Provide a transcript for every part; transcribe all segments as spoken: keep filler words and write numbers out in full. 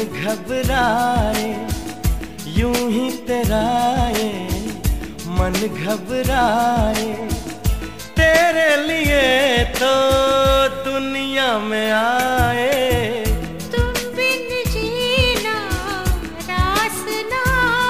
घबराए, यूं ही तेरा ये मन घबराए। तेरे लिए तो दुनिया में आए, तुम बिन जीना रास ना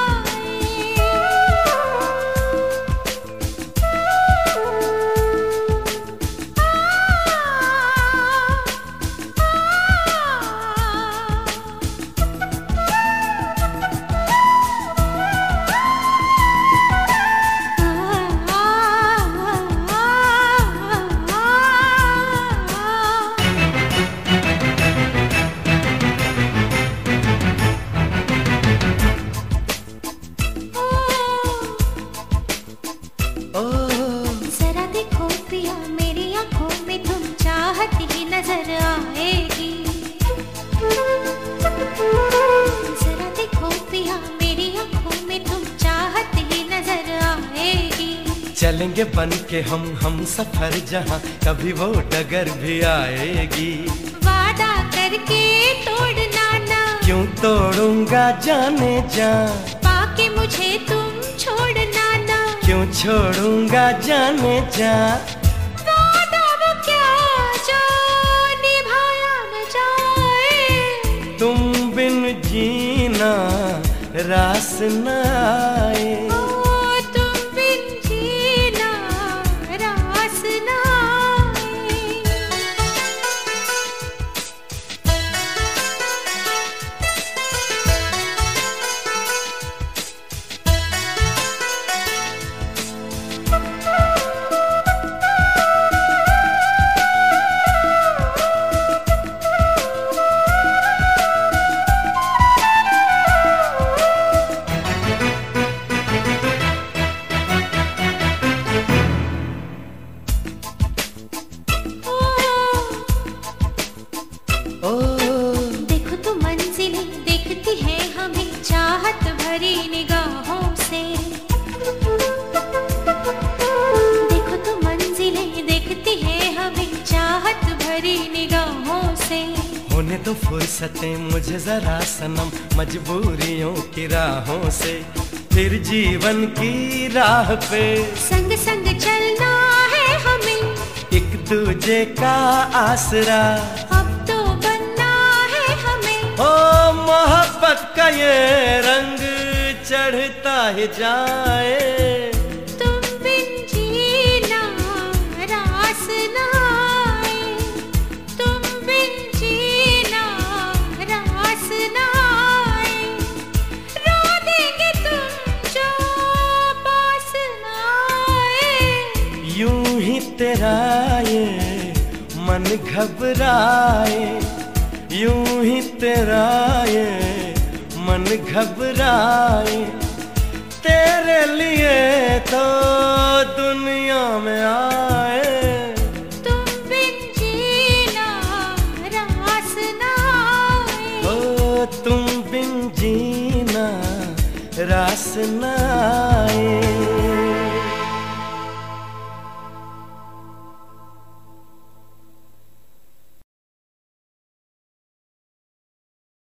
जरा देखो पिया मेरी आंखों में तुम चाहत ही नजर आएगी। जरा देखो पिया मेरी आंखों में तुम चाहत ही नजर आएगी। चलेंगे बन के हम हम सफर जहाँ कभी वो डगर भी आएगी। वादा करके तोड़ना ना, क्यों तोड़ूंगा जाने जा, पाके मुझे तुम छोड़ना ना, क्यों छोड़ूंगा जाने जा। वादा वो क्या जो निभाया न जाए, तुम बिन जीना रास न आए। ओ तुम बिन जीना रास ना देखो तो मंजिलें देखती है हमें चाहत भरी निगाहों से। देखो तो मंजिलें देखती है हमें चाहत भरी निगाहों से। होने दो फुर्सतें मुझे जरा सनम मजबूरियों की राहों से, फिर जीवन की राह पे संग संग चलना है हमें, एक दूजे का आसरा। अब तो बनना है हमें, ओ मोहब्बत का ये रंग चढ़ता ही जाए। तुम बिन जीना रास ना आए, तुम बिन जीना रास ना आए। रो देंगे तुम जो पास ना आए, यूं ही तेरा ये मन घबराए, यूं ही तेरा ये मन घबराए। तेरे लिए तो दुनिया में आए, तुम बिन जीना रास ना आए। ओ तुम बिन जीना रास न आए।